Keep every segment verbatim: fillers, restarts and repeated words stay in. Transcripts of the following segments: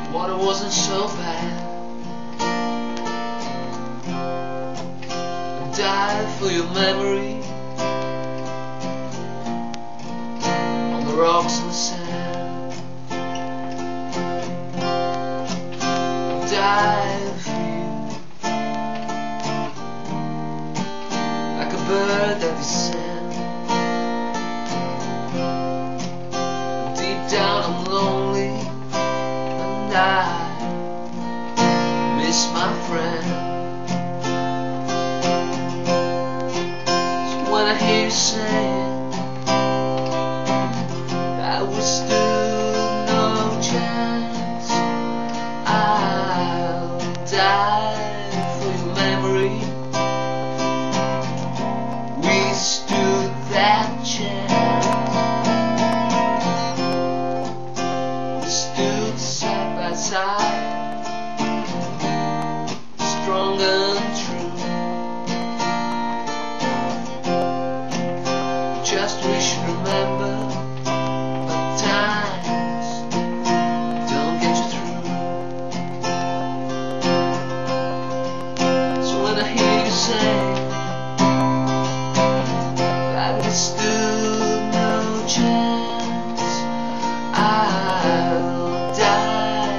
water wasn't so bad. I died for your memory on the rocks and the sand. I died for you like a bird that descends. Deep down I'm lonely, and I miss my friend. So when I hear you saying that we stood no chance, I'll die for your memory. We stood that chance. Side, strong and true. Just we should remember that times don't get you through. So when I hear you say that we stood no chance, I'll die.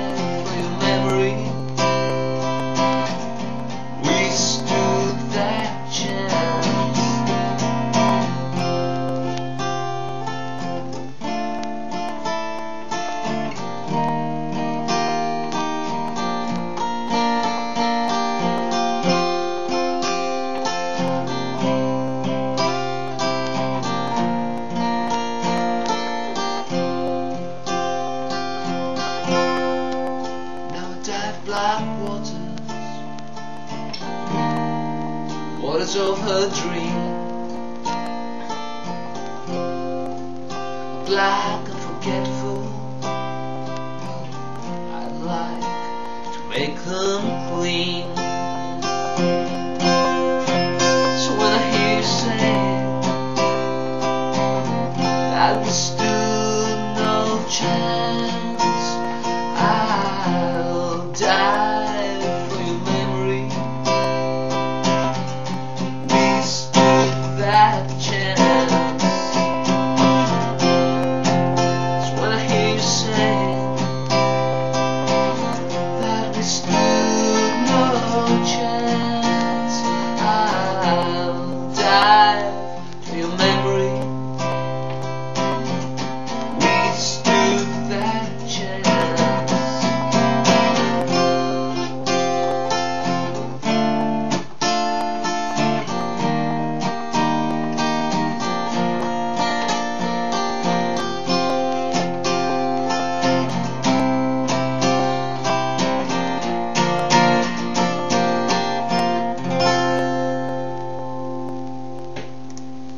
Black waters, waters of her dream, black and forgetful. I'd like to make them clean.